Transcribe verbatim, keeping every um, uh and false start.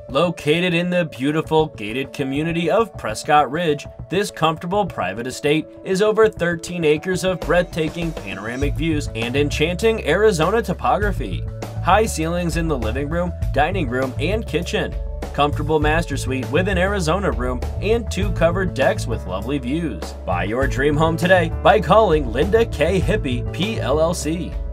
Located in the beautiful gated community of Prescott Ridge, this comfortable private estate is over thirteen acres of breathtaking panoramic views and enchanting Arizona topography. High ceilings in the living room, dining room, and kitchen. Comfortable master suite with an Arizona room and two covered decks with lovely views. Buy your dream home today by calling Linda K. Hippe, P L L C.